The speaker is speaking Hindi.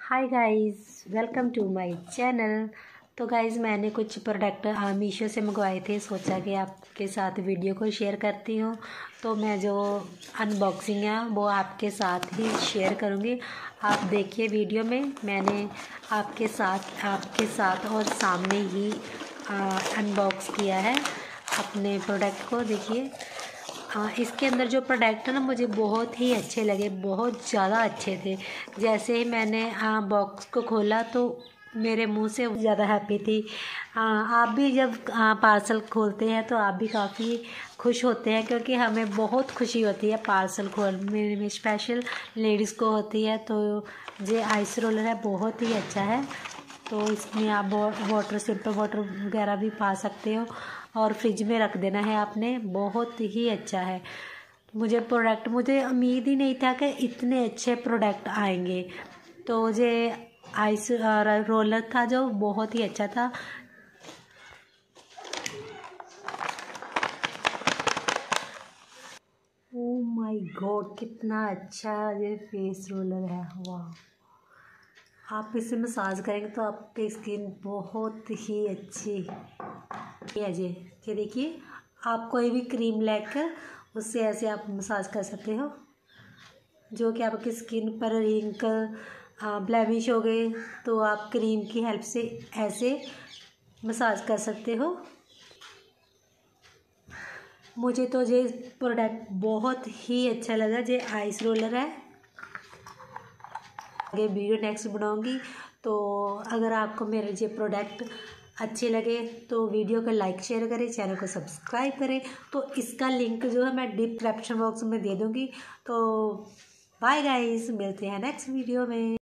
Hi guys, welcome to my channel. तो गाइस मैंने कुछ प्रोडक्ट मीशो से मंगवाए थे, सोचा कि आपके साथ वीडियो को शेयर करती हूँ। तो मैं जो अनबॉक्सिंग है वो आपके साथ ही शेयर करूँगी। आप देखिए वीडियो में, मैंने आपके साथ और सामने ही अनबॉक्स किया है अपने प्रोडक्ट को। देखिए इसके अंदर जो प्रोडक्ट है ना, मुझे बहुत ही अच्छे लगे, बहुत ज़्यादा अच्छे थे। जैसे ही मैंने बॉक्स को खोला तो मेरे मुंह से ज़्यादा हैप्पी थी। आप भी जब पार्सल खोलते हैं तो आप भी काफ़ी खुश होते हैं, क्योंकि हमें बहुत खुशी होती है पार्सल खोलने में, स्पेशल लेडीज़ को होती है। तो ये आइस रोलर है, बहुत ही अच्छा है। तो इसमें आप वाटर, सिंपल वाटर वगैरह भी पा सकते हो और फ्रिज में रख देना है आपने। बहुत ही अच्छा है। मुझे उम्मीद ही नहीं था कि इतने अच्छे प्रोडक्ट आएंगे। तो ये आइस रोलर था जो बहुत ही अच्छा था। ओ माय गॉड, कितना अच्छा ये फेस रोलर है। वाह, आप इसे मसाज करेंगे तो आपकी स्किन बहुत ही अच्छी है। ये देखिए, आप कोई भी क्रीम लेकर उससे ऐसे आप मसाज कर सकते हो, जो कि आपकी स्किन पर रिंकल, ब्लेमिश हो गए तो आप क्रीम की हेल्प से ऐसे मसाज कर सकते हो। मुझे तो ये प्रोडक्ट बहुत ही अच्छा लगा। ये आइस रोलर है। आगे वीडियो नेक्स्ट बनाऊंगी। तो अगर आपको मेरे ये प्रोडक्ट अच्छे लगे तो वीडियो को लाइक शेयर करें, चैनल को सब्सक्राइब करें। तो इसका लिंक जो है मैं डिस्क्रिप्शन बॉक्स में दे दूँगी। तो बाय गाइस, मिलते हैं नेक्स्ट वीडियो में।